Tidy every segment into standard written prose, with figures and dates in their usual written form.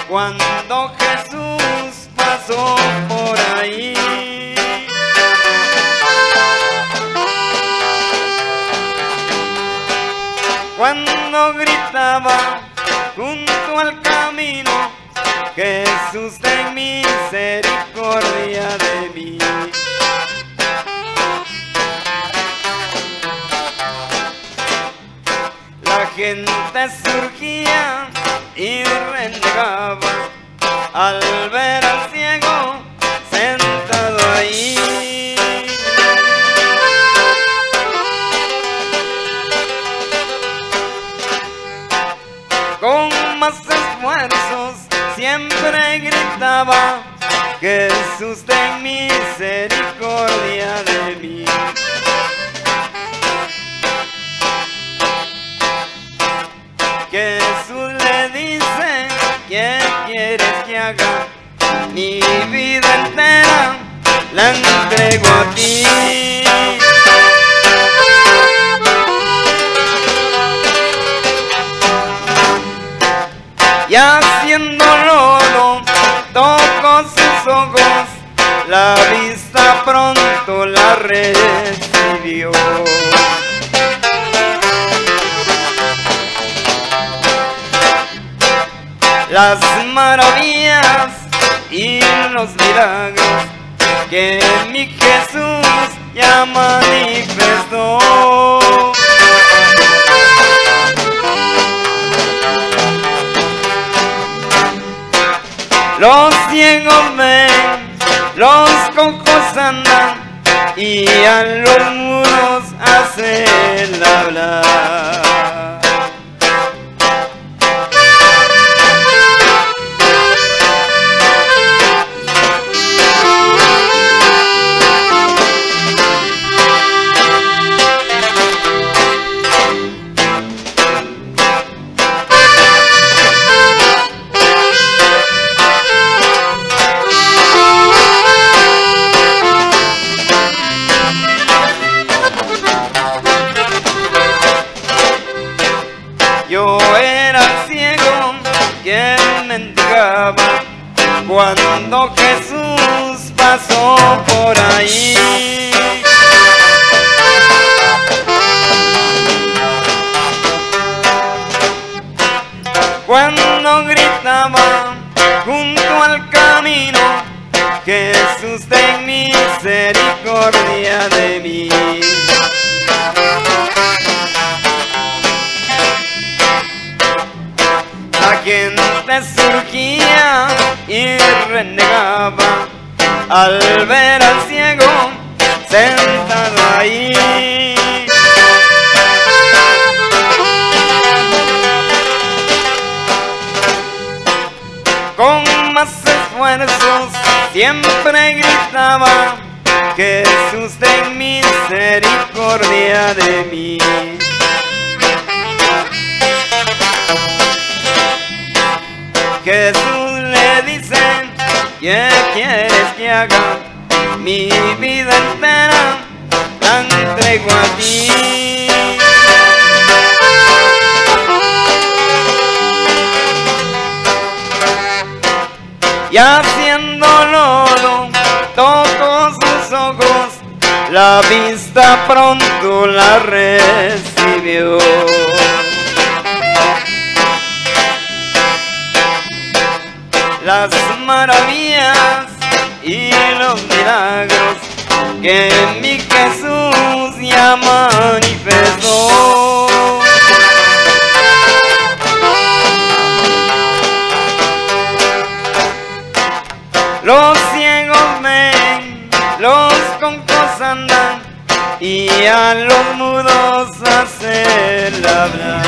cuando Jesús pasó por ahí. Cuando gritaba junto al camino, Jesús, ten misericordia de mí. La gente surgía y renegaba al ver al ciego sentado ahí. Con más esfuerzos siempre gritaba: Jesús, ten misericordia de mí. Jesús le dice: ¿qué quieres que haga? Mi vida entera la entrego a ti. Y haciendo lodo tocó sus ojos, la vista pronto la recibió. Las maravillas y los milagros que mi Jesús ya manifestó. Los ciegos ven, los cojos andan, y a los mudos hacen hablar. Yo era ciego que mendigaba cuando Jesús pasó por ahí. Cuando gritaba junto al camino: Jesús, ten misericordia de mí. La gente surgía y renegaba al ver al ciego sentado ahí. Con más esfuerzos siempre gritaba: Jesús, ten misericordia de mí. Jesús le dice: ¿qué quieres que haga? Mi vida entera la entrego a ti. Y haciendo lodo tocó sus ojos, la vista pronto la recibió. Las maravillas y los milagros que mi Jesús ya manifestó. Los ciegos ven, los concos andan, y a los mudos hacen hablar.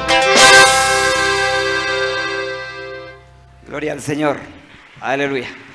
Gloria al Señor. Aleluya.